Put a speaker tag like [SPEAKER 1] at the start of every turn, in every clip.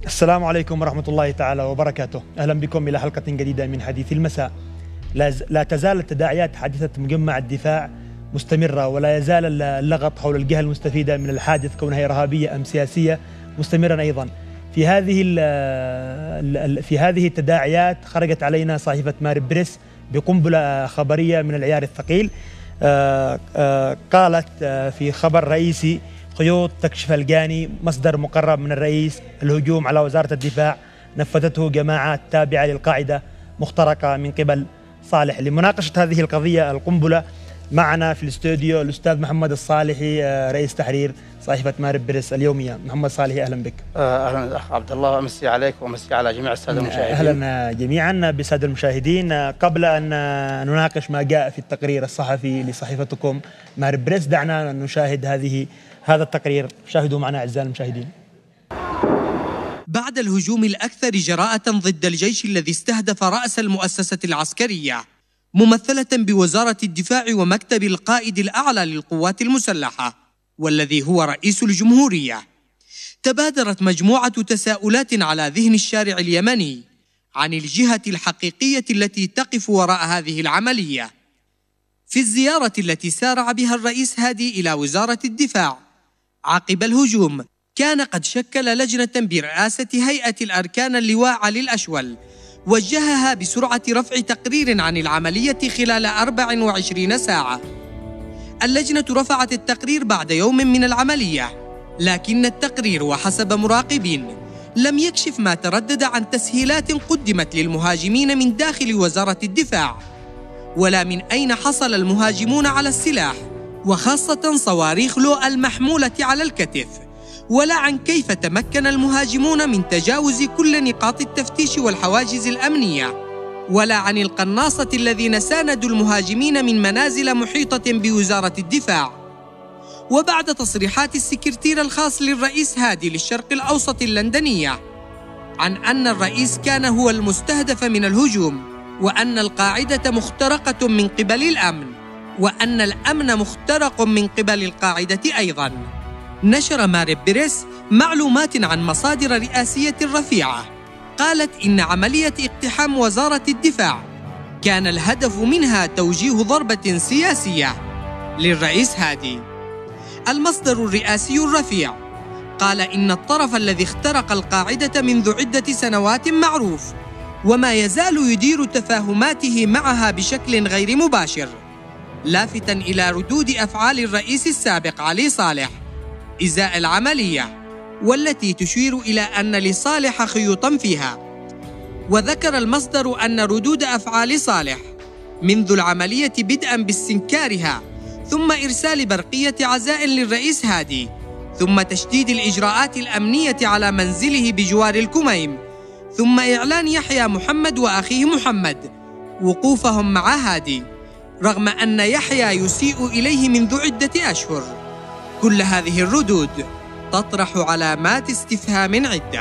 [SPEAKER 1] السلام عليكم ورحمة الله تعالى وبركاته. أهلا بكم إلى حلقة جديدة من حديث المساء. لا تزال التداعيات حادثة مجمع الدفاع مستمرة، ولا يزال اللغط حول الجهة المستفيدة من الحادث كونها إرهابية أم سياسية مستمرا أيضا. في هذه التداعيات خرجت علينا صحيفة مارب بريس بقنبلة خبرية من العيار الثقيل. قالت في خبر رئيسي: خيوط تكشف الجاني، مصدر مقرب من الرئيس، الهجوم على وزارة الدفاع نفذته جماعات تابعة للقاعدة مخترقة من قبل صالح. لمناقشة هذه القضية القنبلة معنا في الاستوديو الأستاذ محمد الصالحي، رئيس تحرير صحيفة مارب بريس اليومية. محمد صالحي، أهلا بك.
[SPEAKER 2] أهلا أخ عبد الله، أمسي عليك وأمسي على جميع السادة المشاهدين.
[SPEAKER 1] أهلا جميعا بالسادة المشاهدين. قبل أن نناقش ما جاء في التقرير الصحفي لصحيفتكم مارب بريس، دعنا نشاهد هذا التقرير. شاهدوا معنا أعزائي المشاهدين.
[SPEAKER 3] بعد الهجوم الأكثر جراءة ضد الجيش الذي استهدف رأس المؤسسة العسكرية ممثلة بوزارة الدفاع ومكتب القائد الأعلى للقوات المسلحة والذي هو رئيس الجمهورية، تبادرت مجموعة تساؤلات على ذهن الشارع اليمني عن الجهة الحقيقية التي تقف وراء هذه العملية. في الزيارة التي سارع بها الرئيس هادي إلى وزارة الدفاع عقب الهجوم، كان قد شكل لجنة برئاسة هيئة الأركان اللواء علي الأشول، وجهها بسرعة رفع تقرير عن العملية خلال 24 ساعة. اللجنة رفعت التقرير بعد يوم من العملية، لكن التقرير وحسب مراقبين لم يكشف ما تردد عن تسهيلات قدمت للمهاجمين من داخل وزارة الدفاع، ولا من أين حصل المهاجمون على السلاح، وخاصة صواريخ لو المحمولة على الكتف، ولا عن كيف تمكن المهاجمون من تجاوز كل نقاط التفتيش والحواجز الأمنية، ولا عن القناصة الذين ساندوا المهاجمين من منازل محيطة بوزارة الدفاع. وبعد تصريحات السكرتير الخاص للرئيس هادي للشرق الأوسط اللندنية عن أن الرئيس كان هو المستهدف من الهجوم، وأن القاعدة مخترقة من قبل الأمن، وأن الأمن مخترق من قبل القاعدة أيضاً، نشر مارب بريس معلومات عن مصادر رئاسية رفيعة قالت إن عملية اقتحام وزارة الدفاع كان الهدف منها توجيه ضربة سياسية للرئيس هادي. المصدر الرئاسي الرفيع قال إن الطرف الذي اخترق القاعدة منذ عدة سنوات معروف، وما يزال يدير تفاهماته معها بشكل غير مباشر، لافتاً إلى ردود أفعال الرئيس السابق علي صالح إزاء العملية، والتي تشير إلى أن لصالح خيوطاً فيها. وذكر المصدر أن ردود أفعال صالح منذ العملية بدءاً باستنكارها، ثم إرسال برقية عزاء للرئيس هادي، ثم تشديد الإجراءات الأمنية على منزله بجوار الكميم، ثم إعلان يحيى محمد وأخيه محمد وقوفهم مع هادي رغم أن يحيى يسيء إليه منذ عدة أشهر. كل هذه الردود تطرح علامات استفهام عدة.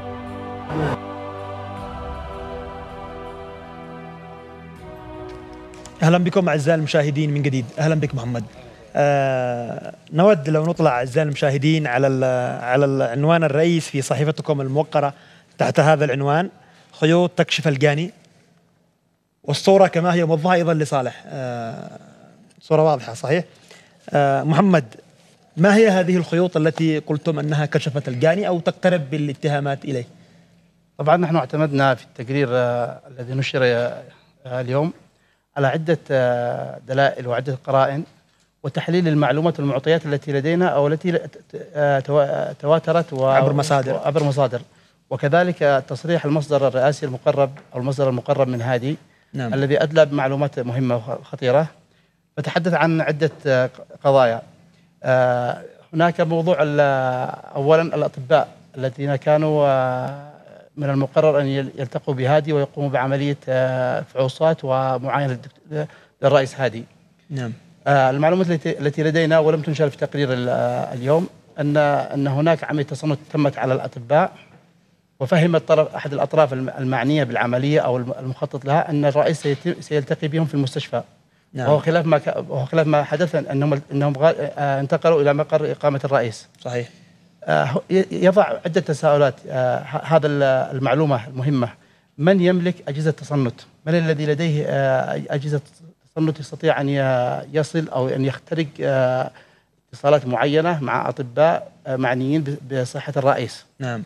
[SPEAKER 1] أهلا بكم أعزائي المشاهدين من جديد. أهلا بك محمد. نود لو نطلع أعزائي المشاهدين على العنوان الرئيس في صحيفتكم الموقرة تحت هذا العنوان: خيوط تكشف الجاني، والصورة كما هي موضحة أيضا لصالح. صورة واضحة صحيح. محمد، ما هي هذه الخيوط التي قلتم أنها كشفت الجاني أو تقترب بالاتهامات إليه؟
[SPEAKER 2] طبعا نحن اعتمدنا في التقرير الذي نشر اليوم على عدة دلائل وعدة قرائن وتحليل المعلومات والمعطيات التي لدينا أو التي تواترت عبر مصادر، وكذلك تصريح المصدر الرئاسي المقرب أو المصدر المقرب من هادي. نعم. الذي أدلى بمعلومات مهمة وخطيرة، فتحدث عن عدة قضايا. هناك موضوع أولا الأطباء الذين كانوا من المقرر أن يلتقوا بهادي ويقوموا بعملية فحوصات ومعاينة للرئيس هادي. نعم. المعلومات التي لدينا ولم تنشر في تقرير اليوم أن هناك عملية تصنت تمت على الأطباء، وفهم أحد الأطراف المعنية بالعملية أو المخطط لها أن الرئيس سيلتقي بهم في المستشفى. نعم. وهو خلاف ما حدث أنهم انتقلوا إلى مقر إقامة الرئيس.
[SPEAKER 1] صحيح.
[SPEAKER 2] يضع عدة تساؤلات. هذا المعلومة المهمة: من يملك أجهزة تصنت؟ من الذي لديه أجهزة تصنت يستطيع أن يصل أو أن يخترق اتصالات معينة مع أطباء معنيين بصحة الرئيس؟
[SPEAKER 1] نعم.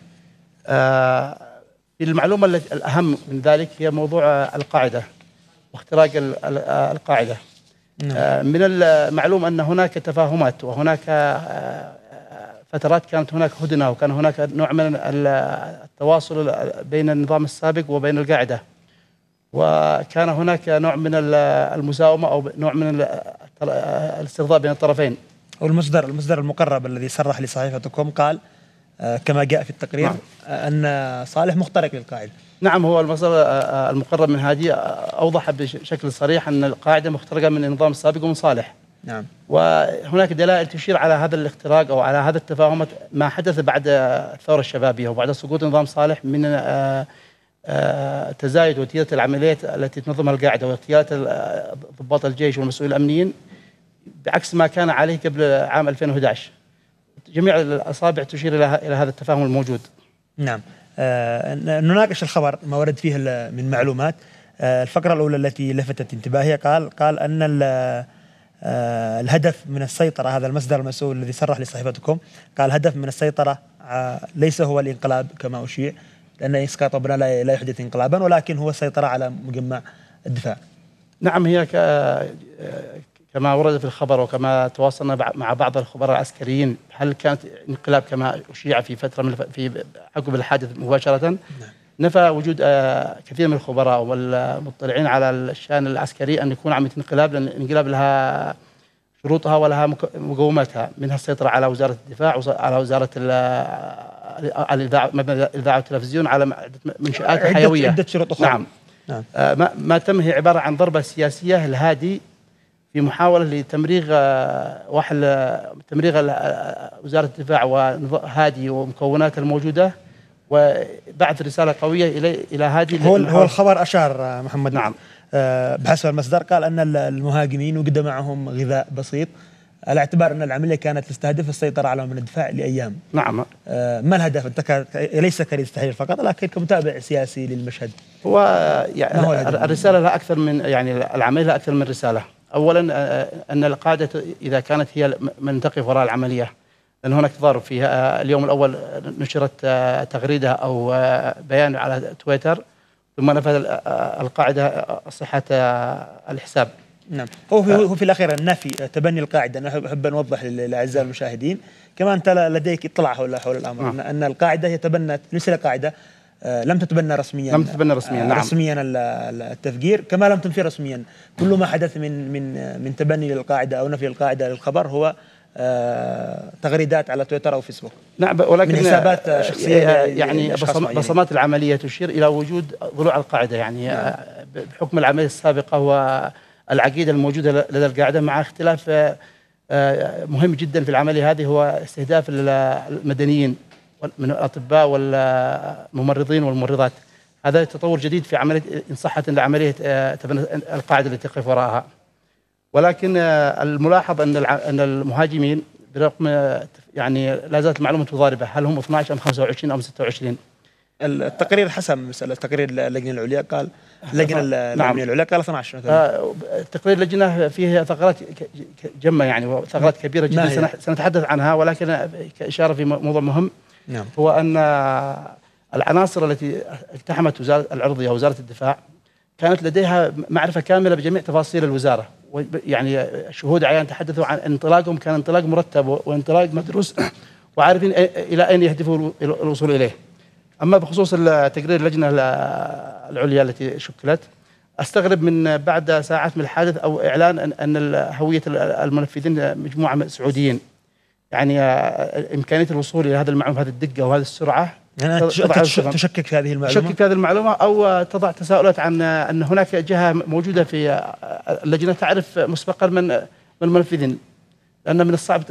[SPEAKER 2] المعلومة الأهم من ذلك هي موضوع القاعدة واختراق القاعدة. نعم. من المعلوم أن هناك تفاهمات وهناك فترات كانت هناك هدنة، وكان هناك نوع من التواصل بين النظام السابق وبين القاعدة، وكان هناك نوع من المساومة أو نوع من الاسترضاء بين الطرفين.
[SPEAKER 1] والمصدر المقرب الذي صرح لصحيفتكم قال كما جاء في التقرير نعم. أن صالح مخترق للقاعدة.
[SPEAKER 2] نعم، هو المصدر المقرب من هادي أوضح بشكل صريح أن القاعدة مخترقة من النظام السابق ومن صالح.
[SPEAKER 1] نعم.
[SPEAKER 2] وهناك دلائل تشير على هذا الاختراق أو على هذا التفاهم ما حدث بعد الثورة الشبابية وبعد سقوط نظام صالح من تزايد وتيرة العمليات التي تنظمها القاعدة واغتيالات ضباط الجيش والمسؤولين الأمنيين بعكس ما كان عليه قبل عام 2011. جميع الأصابع تشير إلى هذا التفاهم الموجود.
[SPEAKER 1] نعم. نناقش الخبر ما ورد فيه من معلومات. الفقرة الأولى التي لفتت انتباهي قال أن الهدف من السيطرة، هذا المصدر المسؤول الذي صرح لصحيفتكم قال الهدف من السيطرة ليس هو الانقلاب كما أشيع، لأن إسقاط أبناء لا يحدث انقلابا، ولكن هو السيطرة على مجمع الدفاع.
[SPEAKER 2] نعم، هي كما ورد في الخبر وكما تواصلنا مع بعض الخبراء العسكريين، هل كانت انقلاب كما أشيع في فترة في عقب الحادث مباشرة؟ نعم. نفى وجود كثير من الخبراء والمطلعين على الشأن العسكري أن يكون عملية انقلاب، لأن الانقلاب لها شروطها ولها مقوماتها، منها السيطرة على وزارة الدفاع وعلى وزارة الإذاعة والتلفزيون، على منشآت حيوية.
[SPEAKER 1] عدة شروط أخرى.
[SPEAKER 2] نعم. ما تم هي عبارة عن ضربة سياسية الهادي في محاولة لتمريغ وزارة الدفاع وهادي ومكوناتها الموجودة، وبعث رسالة قوية إلى هادي.
[SPEAKER 1] هو الخبر أشار محمد.
[SPEAKER 2] نعم.
[SPEAKER 1] بحسب المصدر قال أن المهاجمين وجد معهم غذاء بسيط، على اعتبار أن العملية كانت تستهدف السيطرة على من الدفاع لأيام.
[SPEAKER 2] نعم.
[SPEAKER 1] ما الهدف؟ أنت ليس كرئيس تحرير فقط، لكن كمتابع سياسي للمشهد.
[SPEAKER 2] هو يعني الرسالة لا أكثر من، يعني العملية لا أكثر من رسالة. أولا أن القاعدة إذا كانت هي من تقف وراء العملية، لأن هناك تضارب فيها. اليوم الأول نشرت تغريدة أو بيان على تويتر، ثم نفذ القاعدة صحة الحساب.
[SPEAKER 1] نعم. هو في الأخير النفي تبني القاعدة. أنا أحب أن أوضح للأعزاء المشاهدين كما أنت لديك إطلاع حول الأمر. أن القاعدة هي تبنت، ليس القاعدة لم تتبنى رسميا.
[SPEAKER 2] نعم.
[SPEAKER 1] رسميا التفجير، كما لم تنفي رسميا. كل ما حدث من تبني للقاعدة أو نفي القاعدة للخبر هو تغريدات على تويتر أو فيسبوك.
[SPEAKER 2] نعم، ولكن
[SPEAKER 1] من حسابات شخصية.
[SPEAKER 2] يعني بصمات العملية تشير إلى وجود ضلوع القاعدة، يعني بحكم العملية السابقة والعقيدة الموجودة لدى القاعدة، مع اختلاف مهم جدا في العملية هذه هو استهداف المدنيين من الأطباء والممرضين والممرضات. هذا تطور جديد في عملية إن صحت العملية القاعدة التي تقف وراءها. ولكن الملاحظ أن المهاجمين برغم يعني لا زالت المعلومة متضاربة، هل هم 12 أم 25 أم 26؟
[SPEAKER 1] التقرير حسب مسألة تقرير اللجنة العليا قال العليا قال 12.
[SPEAKER 2] تقرير اللجنة فيه ثغرات جمة، يعني ثغرات كبيرة جدا سنتحدث عنها، ولكن كإشارة في موضوع مهم.
[SPEAKER 1] نعم.
[SPEAKER 2] هو أن العناصر التي اقتحمت وزارة العرضية ووزارة الدفاع كانت لديها معرفة كاملة بجميع تفاصيل الوزارة، يعني شهود عيان تحدثوا عن انطلاقهم كان انطلاق مرتب وانطلاق مدروس، وعارفين إلى أين يهدفوا الوصول إليه. أما بخصوص تقرير اللجنة العليا التي شكلت، أستغرب من بعد ساعات من الحادث أو إعلان أن هوية المنفذين مجموعة سعوديين، يعني إمكانية الوصول إلى هذا المعلومة بهذه الدقة وهذه السرعة.
[SPEAKER 1] يعني تشكك في هذه المعلومة؟
[SPEAKER 2] تشكك في هذه المعلومة أو تضع تساؤلات عن أن هناك جهة موجودة في اللجنة تعرف مسبقا من المنفذين، لأن من الصعب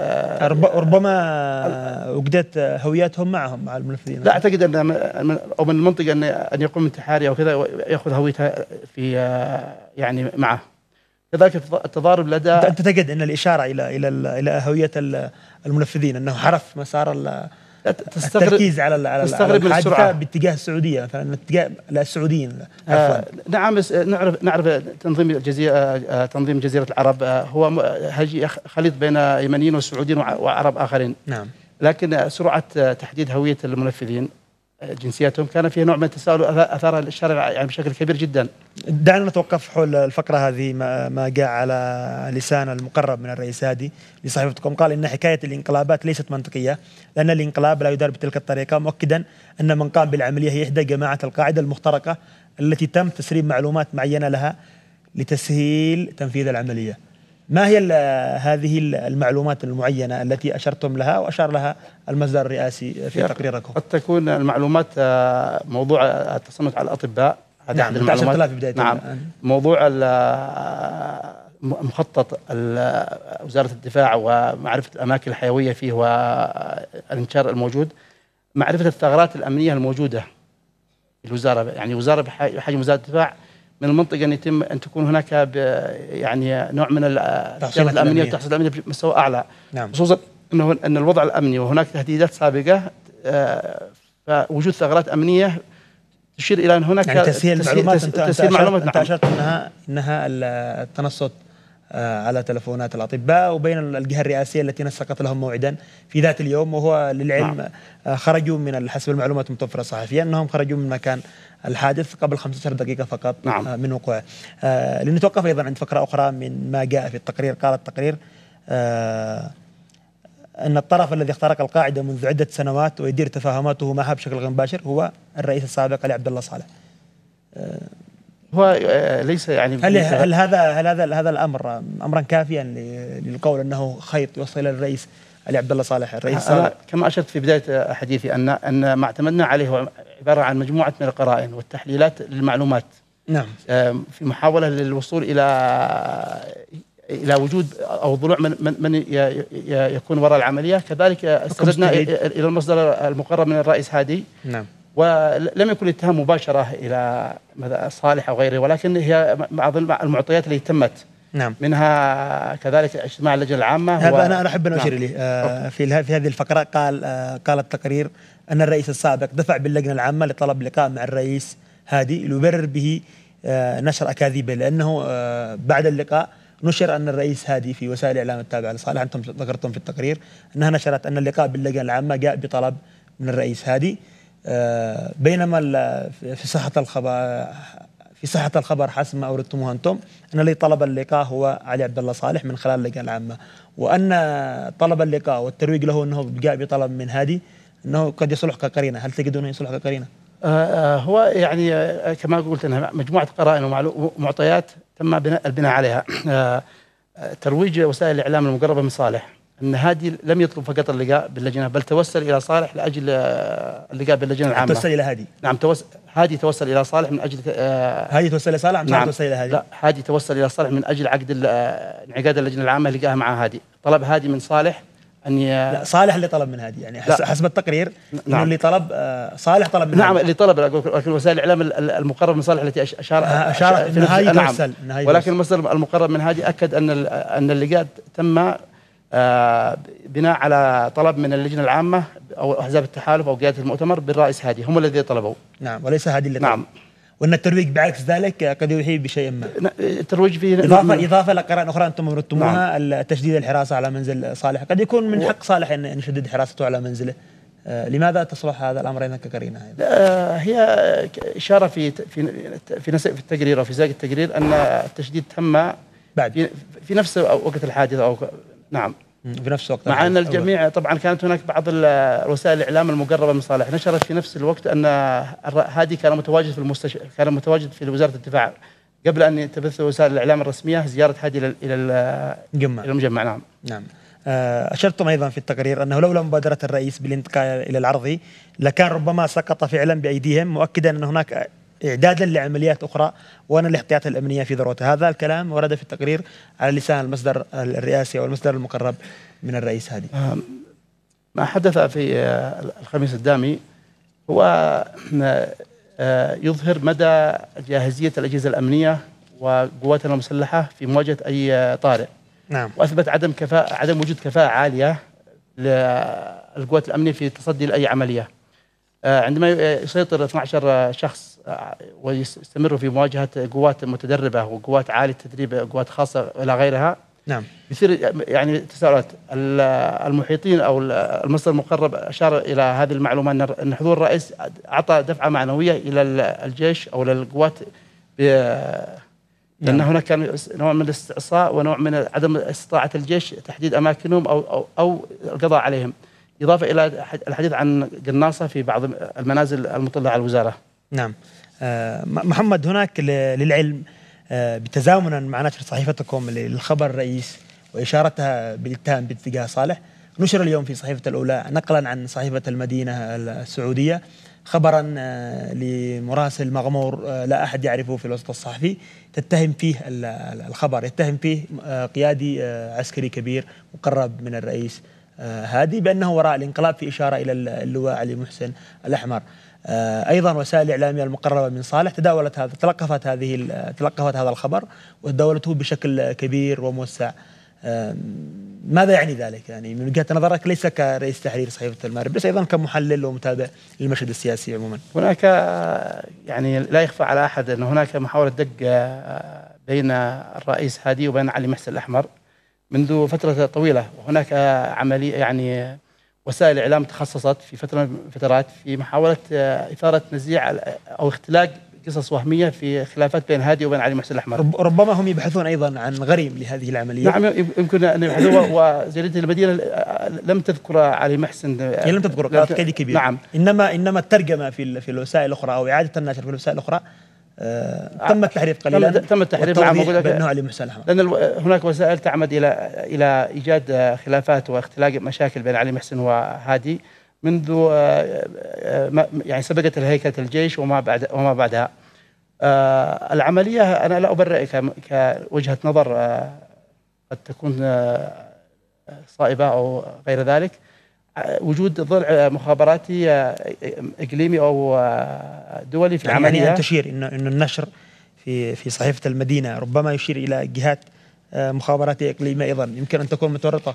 [SPEAKER 1] ربما وجدت هوياتهم مع المنفذين.
[SPEAKER 2] لا أعتقد أن أو من المنطق أن يقوم انتحاري أو كذا ويأخذ هويتها في يعني معه. كذلك التضارب لدى
[SPEAKER 1] أنت تعتقد أن الإشارة إلى هوية المنفذين أنه حرف مسار التركيز على الحادثة باتجاه السعودية مثلا، اتجاه السعوديين؟
[SPEAKER 2] نعم، نعرف تنظيم جزيرة العرب هو خليط بين يمنيين وسعوديين وعرب آخرين.
[SPEAKER 1] نعم.
[SPEAKER 2] لكن سرعة تحديد هوية المنفذين جنسياتهم كان فيها نوع من التساؤل أثار الشارع يعني بشكل كبير جدا.
[SPEAKER 1] دعنا نتوقف حول الفقرة هذه. ما جاء على لسان المقرب من الرئيس هادي لصحيفتكم، قال إن حكاية الانقلابات ليست منطقية لأن الانقلاب لا يدار بتلك الطريقة، مؤكدا أن من قام بالعملية هي إحدى جماعة القاعدة المخترقة التي تم تسريب معلومات معينة لها لتسهيل تنفيذ العملية. ما هي هذه المعلومات المعينة التي أشرتم لها وأشار لها المصدر الرئاسي في تقريركم؟
[SPEAKER 2] قد تكون المعلومات موضوع التصنت على الأطباء، هذا أحد المعلومات. نعم. موضوع مخطط وزارة الدفاع ومعرفة الأماكن الحيوية فيه والانتشار الموجود، معرفة الثغرات الأمنية الموجودة في الوزارة. يعني وزارة بحجم وزارة الدفاع من المنطقة أن يتم أن تكون هناك يعني نوع من التحصينات الأمنية والتحصينات الأمنية بمستوى أعلى.
[SPEAKER 1] نعم.
[SPEAKER 2] خصوصا أن الوضع الأمني وهناك تهديدات سابقة، فوجود ثغرات أمنية تشير إلى أن هناك
[SPEAKER 1] يعني تسهيل معلومات. أنت أشرت أنها التنصت على تلفونات الأطباء وبين الجهة الرئاسية التي نسقت لهم موعدا في ذات اليوم، وهو للعلم خرجوا من حسب المعلومات المتوفرة صحفيا أنهم خرجوا من مكان الحادث قبل 15 دقيقة فقط.
[SPEAKER 2] نعم.
[SPEAKER 1] من وقوعه. لنتوقف أيضا عند فقرة أخرى من ما جاء في التقرير. قال التقرير أن الطرف الذي اخترق القاعدة منذ عدة سنوات ويدير تفاهماته معها بشكل غير مباشر هو الرئيس السابق علي عبد الله صالح.
[SPEAKER 2] هو ليس يعني
[SPEAKER 1] هل هذا الأمر أمرا كافيا للقول أنه خيط يوصل إلى الرئيس علي عبد الله صالح الرئيس السابق؟
[SPEAKER 2] كما أشرت في بداية حديثي أن ما اعتمدنا عليه هو عبارة عن مجموعة من القرائن والتحليلات للمعلومات.
[SPEAKER 1] نعم.
[SPEAKER 2] في محاولة للوصول إلى وجود أو ضلوع من يكون وراء العملية. كذلك استندنا إلى المصدر المقرب من الرئيس هادي.
[SPEAKER 1] نعم.
[SPEAKER 2] ولم يكن الاتهام مباشرة إلى صالح أو غيره، ولكن هي بعض المعطيات التي تمت.
[SPEAKER 1] نعم.
[SPEAKER 2] منها كذلك اجتماع اللجنة العامة.
[SPEAKER 1] هذا أنا أحب أن أشير إليه. في هذه الفقرة قال التقرير أن الرئيس السابق دفع باللجنة العامة لطلب لقاء مع الرئيس هادي ليبرر به نشر أكاذيبه، لأنه بعد اللقاء نشر أن الرئيس هادي في وسائل الإعلام التابعة لصالح، أنتم ذكرتم في التقرير أنها نشرت أن اللقاء باللجنة العامة جاء بطلب من الرئيس هادي، بينما في صحة الخبر حسب ما أوردتموه أنتم أن الذي طلب اللقاء هو علي عبد الله صالح من خلال اللجنة العامة، وأن طلب اللقاء والترويج له أنه جاء بطلب من هادي أنه قد يصلح كقرينة. هل تجدونه يصلح كقرينة؟
[SPEAKER 2] هو يعني كما قلت أنها مجموعة قرائن ومعطيات تم البناء عليها. ترويج وسائل الإعلام المقربة من صالح أن هادي لم يطلب فقط اللقاء باللجنة، بل توسل إلى صالح لأجل اللقاء باللجنة العامة.
[SPEAKER 1] توسل إلى هادي؟
[SPEAKER 2] نعم. هادي توسل إلى صالح من أجل
[SPEAKER 1] هادي توسل إلى صالح؟
[SPEAKER 2] نعم.
[SPEAKER 1] توسل إلى هادي؟
[SPEAKER 2] لا، هادي توسل إلى صالح من أجل عقد انعقاد اللجنة العامة لقاها مع هادي. طلب هادي من صالح
[SPEAKER 1] لا، صالح اللي طلب من هادي، يعني حسب التقرير.
[SPEAKER 2] نعم.
[SPEAKER 1] اللي طلب صالح طلب من
[SPEAKER 2] نعم
[SPEAKER 1] هادي.
[SPEAKER 2] اللي طلب، لكن وسائل الإعلام المقرب من صالح التي
[SPEAKER 1] أشارت أن هادي توسل.
[SPEAKER 2] نعم. ولكن المصدر المقرب من هادي أكد أن اللقاء تم بناء على طلب من اللجنة العامة أو أحزاب التحالف أو قيادة المؤتمر بالرئيس هادي، هم الذين طلبوا.
[SPEAKER 1] نعم. وليس هادي اللي طلب.
[SPEAKER 2] نعم.
[SPEAKER 1] وأن الترويج بعكس ذلك قد يوحي بشيء ما.
[SPEAKER 2] الترويج فيه
[SPEAKER 1] إضافة لقرائن أخرى أنتم أوردتموها. نعم. تشديد الحراسة على منزل صالح، قد يكون من حق صالح أن يشدد حراسته على منزله. لماذا تصلح هذا الأمر إذا كقرينة؟
[SPEAKER 2] هي إشارة في التقرير أو في سياق التقرير أن التشديد تم
[SPEAKER 1] بعد
[SPEAKER 2] في نفس وقت الحادث أو نعم
[SPEAKER 1] في نفس الوقت،
[SPEAKER 2] مع أن الجميع طبعا كانت هناك بعض وسائل الإعلام المقربة من صالح نشرت في نفس الوقت أن هادي كان متواجد في المستشفى، كان متواجد في وزارة الدفاع قبل أن تبث وسائل الإعلام الرسمية زيارة هادي إلى المجمع. نعم.
[SPEAKER 1] نعم. أشرتم أيضا في التقرير أنه لولا مبادرة الرئيس بالانتقال إلى العرضي لكان ربما سقط فعلا بأيديهم، مؤكدا أن هناك إعدادا لعمليات أخرى وأن الاحتياطات الأمنية في ذروتها. هذا الكلام ورد في التقرير على لسان المصدر الرئاسي أو المصدر المقرب من الرئيس هادي.
[SPEAKER 2] ما حدث في الخميس الدامي هو يظهر مدى جاهزية الأجهزة الأمنية وقواتنا المسلحة في مواجهة أي طارئ.
[SPEAKER 1] نعم.
[SPEAKER 2] وأثبت عدم وجود كفاءة عالية للقوات الأمنية في التصدي لأي عملية. عندما يسيطر 12 شخص ويستمروا في مواجهة قوات متدربة وقوات عالية التدريب، قوات خاصة إلى غيرها،
[SPEAKER 1] نعم،
[SPEAKER 2] يصير يعني تساؤلات. المحيطين أو المصدر المقرب أشار إلى هذه المعلومة أن حضور الرئيس أعطى دفعة معنوية إلى الجيش أو للقوات، لأن هناك كان نوع من الاستعصاء ونوع من عدم استطاعة الجيش تحديد أماكنهم أو القضاء عليهم، إضافة إلى الحديث عن قناصة في بعض المنازل المطلة على الوزارة.
[SPEAKER 1] نعم. محمد، هناك للعلم بتزامنا مع نشر صحيفتكم للخبر الرئيس وإشارتها بالاتهام باتجاه صالح، نشر اليوم في صحيفة الأولى نقلا عن صحيفة المدينة السعودية خبرا لمراسل مغمور لا أحد يعرفه في الوسط الصحفي، تتهم فيه الخبر يتهم فيه قيادي عسكري كبير مقرب من الرئيس هادي بأنه وراء الانقلاب، في إشارة إلى اللواء علي محسن الأحمر. أيضا وسائل الإعلامية المقربة من صالح تلقفت هذا الخبر وتداولته بشكل كبير وموسع. ماذا يعني ذلك؟ يعني من وجهة نظرك ليس كرئيس تحرير صحيفة المأرب بس أيضا كمحلل ومتابع للمشهد السياسي عموما.
[SPEAKER 2] هناك يعني لا يخفى على أحد أن هناك محاولة دق بين الرئيس هادي وبين علي محسن الأحمر منذ فترة طويلة، وهناك عملية يعني وسائل الإعلام تخصصت في فترة من الفترات في محاولة إثارة نزيع أو اختلاق قصص وهمية في خلافات بين هادي وبين علي محسن الأحمر.
[SPEAKER 1] ربما هم يبحثون أيضا عن غريم لهذه العملية.
[SPEAKER 2] نعم، يمكن أن يبحثوا. وجريدة المدينة لم تذكر علي محسن،
[SPEAKER 1] هي لم تذكر، قالت قيدي كبير.
[SPEAKER 2] نعم.
[SPEAKER 1] إنما الترجمة في الوسائل الأخرى أو إعادة النشر في الوسائل الأخرى تم التحريف قليلا،
[SPEAKER 2] تم التحريف
[SPEAKER 1] بأنه علي محسن الأحمر،
[SPEAKER 2] لأن هناك وسائل تعمد إلى إيجاد خلافات واختلاق مشاكل بين علي محسن وهادي منذ يعني سبقت الهيكلة الجيش وما بعدها. العملية أنا لا أبرئ كوجهة نظر قد تكون صائبة أو غير ذلك. وجود ضلع مخابراتي إقليمي أو دولي في العملية،
[SPEAKER 1] يعني أن تشير إنه النشر في صحيفة المدينة ربما يشير إلى جهات مخابراتية إقليمية أيضا يمكن أن تكون متورطة.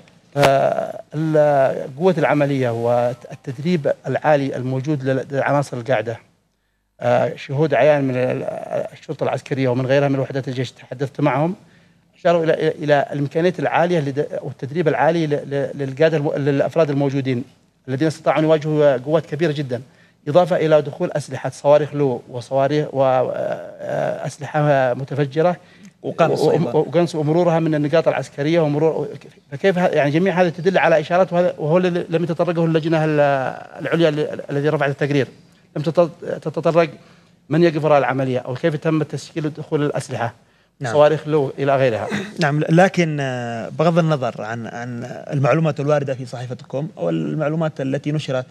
[SPEAKER 2] قوة العملية والتدريب العالي الموجود للعناصر القاعدة، شهود عيان من الشرطة العسكرية ومن غيرها من وحدات الجيش تحدثت معهم، أشاروا إلى الإمكانيات العالية والتدريب العالي للأفراد الموجودين الذين استطاعوا أن يواجهوا قوات كبيرة جدا، إضافة إلى دخول أسلحة صواريخ لو وصواريخ وأسلحة متفجرة وقنص ومرورها من النقاط العسكرية ومرور. فكيف يعني جميع هذا تدل على إشارات، وهو لم يتطرقه اللجنة العليا الذي رفعت التقرير، لم تتطرق من يقف وراء العملية أو كيف تم تسجيل دخول الأسلحة. نعم. صواريخ لو إلى غيرها.
[SPEAKER 1] نعم، لكن بغض النظر عن المعلومات الواردة في صحيفتكم أو المعلومات التي نشرت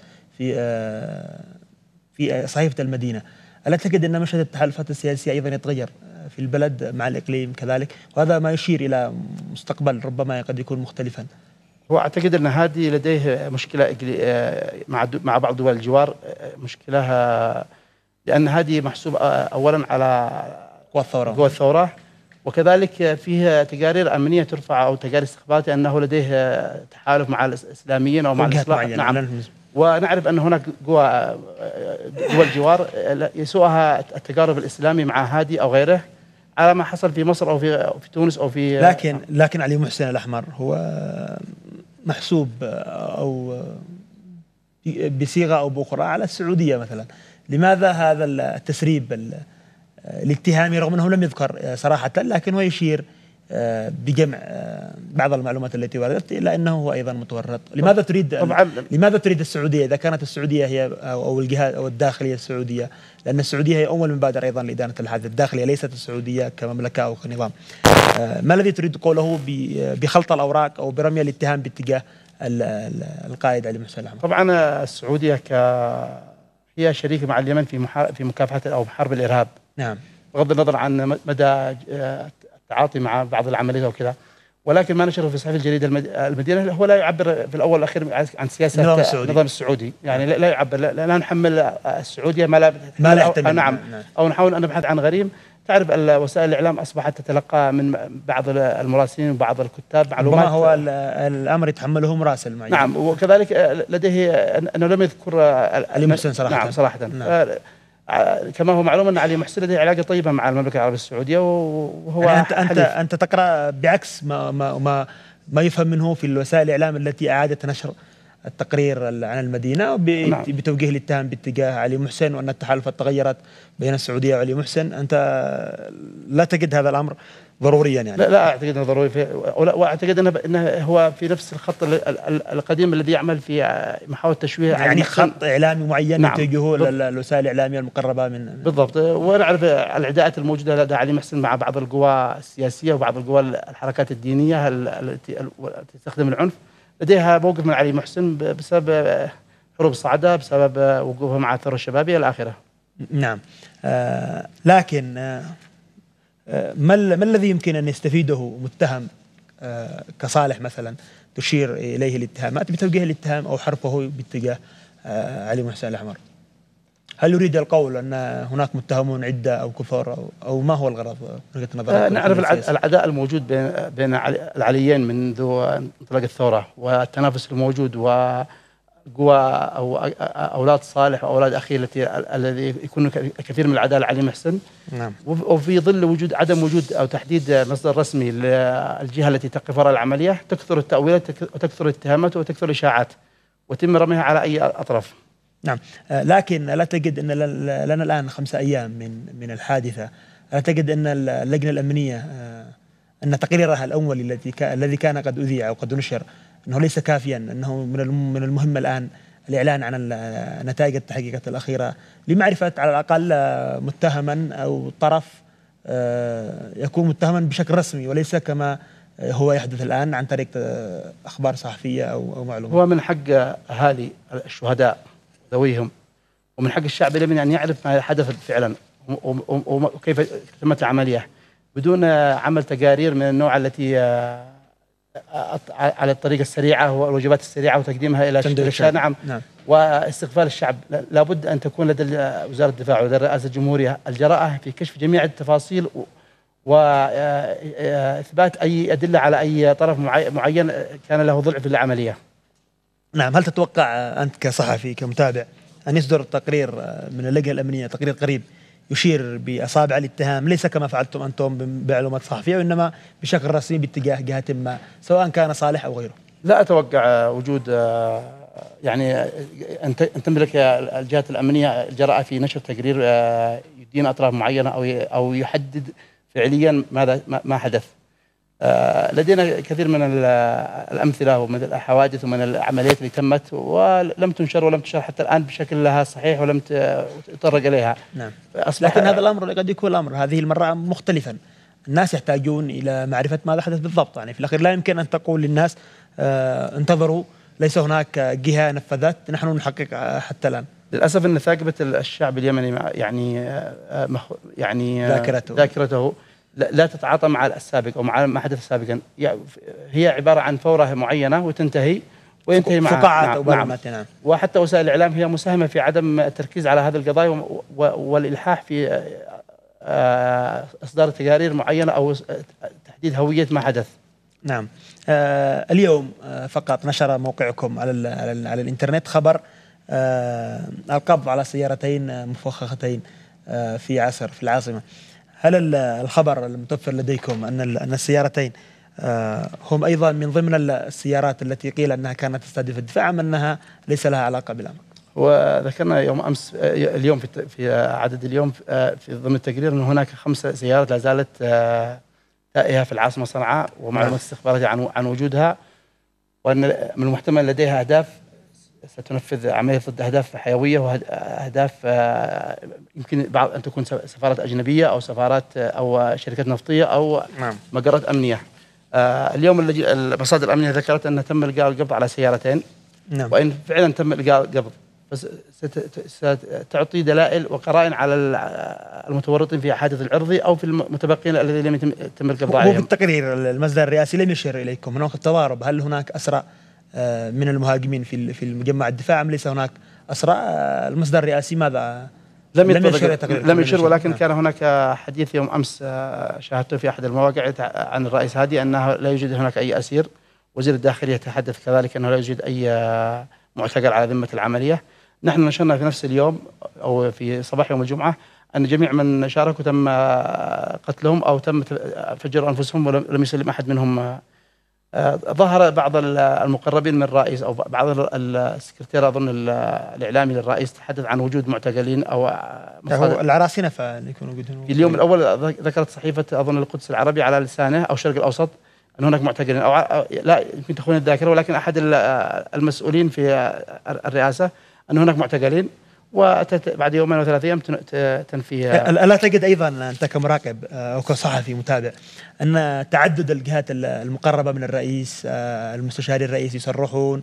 [SPEAKER 1] في صحيفة المدينة، ألا تعتقد أن مشهد التحالفات السياسية أيضا يتغير في البلد مع الإقليم كذلك، وهذا ما يشير إلى مستقبل ربما قد يكون مختلفا؟
[SPEAKER 2] هو أعتقد أن هذه لديه مشكلة مع بعض دول الجوار، مشكلة لأن هذه محسوب أولا على قوى الثورة، وكذلك فيه تقارير أمنية ترفع أو تقارير استخباراتية أنه لديه تحالف مع الإسلاميين أو مع الإصلاح. نعم. ونعرف أن هناك دول الجوار يسوءها التقارب الإسلامي مع هادي أو غيره، على ما حصل في مصر أو في تونس أو في
[SPEAKER 1] لكن علي محسن الأحمر هو محسوب أو بصيغة أو بأخرى على السعودية مثلا. لماذا هذا التسريب الاتهامي رغم أنه لم يذكر صراحة، لكن هو يشير بجمع بعض المعلومات التي وردت إلى أنه هو أيضا متورط؟ لماذا تريد السعودية إذا كانت السعودية هي أو الجهات أو الداخلية السعودية؟ لأن السعودية هي أول مبادرة أيضا لإدانة الحادث الداخلية، ليست السعودية كمملكة أو كنظام. ما الذي تريد قوله بخلط الأوراق أو برمي الاتهام باتجاه القائد علي محسن الأحمر؟
[SPEAKER 2] طبعا السعودية هي شريكة مع اليمن في مكافحة أو حرب الإرهاب.
[SPEAKER 1] نعم.
[SPEAKER 2] بغض النظر عن مدى التعاطي مع بعض العمليات وكذا، ولكن ما نشره في صحيفة الجريدة المدينة هو لا يعبر في الأول والأخير عن سياسة النظام السعودي، يعني لا يعبر، لا نحمل السعودية ما لا يحتمل. نعم. أو نحاول أن نبحث عن غريم تعرف وسائل الإعلام أصبحت تتلقى من بعض المراسلين وبعض الكتاب معلومات.
[SPEAKER 1] ربما هو الأمر يتحمله مراسل معين.
[SPEAKER 2] نعم، وكذلك لديه أنه لم يذكر
[SPEAKER 1] علي محسن صراحة.
[SPEAKER 2] نعم صراحة.
[SPEAKER 1] نعم.
[SPEAKER 2] كما هو معلوم أن علي محسن لديه علاقة طيبة مع المملكة العربية السعودية، وهو
[SPEAKER 1] يعني أنت تقرأ بعكس ما يفهم منه في الوسائل الإعلام التي أعادت نشر التقرير عن المدينة بتوجيه الاتهام باتجاه علي محسن وأن التحالفات تغيرت بين السعودية وعلي محسن. أنت لا تجد هذا الأمر ضروريا يعني؟
[SPEAKER 2] لا أعتقد أنه ضروري، وأعتقد أنه هو في نفس الخط القديم الذي يعمل في محاولة تشويه
[SPEAKER 1] يعني خط إعلامي معين.
[SPEAKER 2] نعم.
[SPEAKER 1] يتجهه الوسائل الإعلامية المقربة من
[SPEAKER 2] بالضبط. ونعرف العداءات الموجودة لدى علي محسن مع بعض القوى السياسية وبعض القوى الحركات الدينية التي تستخدم العنف، لديها موقف من علي محسن بسبب حروب الصعدة، بسبب وقوفه مع الثورة الشبابية إلى آخره.
[SPEAKER 1] نعم. لكن ما الذي يمكن أن يستفيده متهم كصالح مثلا تشير إليه الاتهامات بتوجيه الاتهام أو حرفه باتجاه علي محسن الأحمر؟ هل يريد القول أن هناك متهمون عدة أو كثر أو ما هو الغرض من وجهة نظرك؟
[SPEAKER 2] نعرف العداء الموجود بين العليين منذ انطلاق الثورة، والتنافس الموجود، وقوى أو أولاد صالح وأولاد أخيه الذي يكون كثير من العداء لعلي محسن. نعم. وفي ظل عدم وجود أو تحديد مصدر رسمي للجهة التي تقف وراء العملية، تكثر التأويلات وتكثر الاتهامات وتكثر الإشاعات وتم رميها على أي أطراف.
[SPEAKER 1] نعم. لكن لا تجد أن لنا الآن 5 أيام من الحادثة، لا تجد أن اللجنة الأمنية أن تقريرها الأول الذي كان قد أذيع أو قد نشر أنه ليس كافيا، أنه من المهم الآن الإعلان عن نتائج التحقيقات الأخيرة لمعرفة على الأقل متهما أو طرف يكون متهما بشكل رسمي وليس كما هو يحدث الآن عن طريق أخبار صحفية أو معلومات.
[SPEAKER 2] هو من حق أهالي الشهداء ذويهم ومن حق الشعب اليمني أن يعرف ما حدث فعلا وكيف تمت العملية بدون عمل تقارير من النوع التي على الطريقة السريعة والوجبات السريعة وتقديمها إلى الشارع. نعم. واستغفال الشعب. لابد أن تكون لدى وزارة الدفاع ولدى رئاسة الجمهورية الجرأة في كشف جميع التفاصيل وإثبات أي أدلة على أي طرف معين كان له ضلع في العملية.
[SPEAKER 1] نعم. هل تتوقع أنت كصحفي كمتابع أن يصدر تقرير من اللجنة الأمنية، تقرير قريب يشير بأصابع الاتهام ليس كما فعلتم أنتم بمعلومات صحفية وإنما بشكل رسمي باتجاه جهة ما سواء كان صالح أو غيره؟
[SPEAKER 2] لا أتوقع وجود يعني أن تملك الجهات الأمنية الجرأة في نشر تقرير يدين أطراف معينة أو يحدد فعليا ما حدث. لدينا كثير من الأمثلة ومن الحوادث ومن العمليات اللي تمت ولم تنشر ولم تشر حتى الآن بشكل لها صحيح ولم تطرق إليها.
[SPEAKER 1] نعم. لكن هذا الأمر قد يكون الأمر هذه المرة مختلفا. الناس يحتاجون إلى معرفة ماذا حدث بالضبط. يعني في الأخير لا يمكن أن تقول للناس انتظروا ليس هناك جهة نفذت نحن نحقق حتى الآن.
[SPEAKER 2] للأسف أن ثاقبة الشعب اليمني يعني ذاكرته لا تتعاطى مع السابق أو مع ما حدث سابقا. هي عبارة عن فورة معينة وتنتهي وينتهي مع
[SPEAKER 1] فقاعات أو برامات. نعم.
[SPEAKER 2] وحتى وسائل الإعلام هي مساهمة في عدم التركيز على هذه القضايا والإلحاح في إصدار تقارير معينة أو تحديد هوية ما حدث.
[SPEAKER 1] نعم. اليوم فقط نشر موقعكم على الإنترنت خبر القبض على سيارتين مفخختين في العاصمة. هل الخبر المتوفر لديكم أن السيارتين هم أيضا من ضمن السيارات التي قيل أنها كانت تستهدف الدفاع أم أنها ليس لها علاقة بالأمر؟
[SPEAKER 2] وذكرنا يوم أمس اليوم في عدد اليوم في ضمن التقرير أن هناك 5 سيارات لا زالت تائهة في العاصمة صنعاء ومعلومات استخباراتية عن وجودها، وأن من المحتمل لديها أهداف ستنفذ عملية ضد أهداف حيوية وأهداف يمكن أن تكون سفارات أجنبية أو سفارات أو شركات نفطية أو مقرات أمنية. اليوم المصادر الأمنية ذكرت أن تم إلقاء القبض على سيارتين. نعم. وإن فعلا تم إلقاء القبض بس ستعطي دلائل وقرائن على المتورطين في حادث العرضي أو في المتبقين الذين لم يتم القبض عليهم.
[SPEAKER 1] وفي التقرير المصدر الرئاسي لم يشير إليكم هناك تضارب، هل هناك أسرى من المهاجمين في المجمع الدفاع أم ليس هناك أسرى؟ المصدر الرئاسي ماذا
[SPEAKER 2] لم يشر، ولكن كان هناك حديث يوم أمس شاهدته في أحد المواقع عن الرئيس هادي أنه لا يوجد هناك أي أسير. وزير الداخلية يتحدث كذلك أنه لا يوجد أي معتقل على ذمة العملية. نحن نشرنا في نفس اليوم أو في صباح يوم الجمعة أن جميع من شاركوا تم قتلهم أو تم فجروا أنفسهم ولم يسلم أحد منهم. ظهر بعض المقربين من الرئيس أو بعض السكرتير أظن الإعلامي للرئيس تحدث عن وجود معتقلين أو
[SPEAKER 1] العراس نفى اللي يكونوا يقولون.
[SPEAKER 2] في اليوم الأول ذكرت صحيفة أظن القدس العربي على لسانه أو الشرق الأوسط أن هناك معتقلين أو لا يمكن تخون الذاكرة، ولكن أحد المسؤولين في الرئاسة أن هناك معتقلين، وبعد يومين أو 3 أيام تنفي.
[SPEAKER 1] ألا تجد أيضا أنت كمراقب أو كصحفي متابع أن تعدد الجهات المقربة من الرئيس، المستشار الرئيس يصرحون،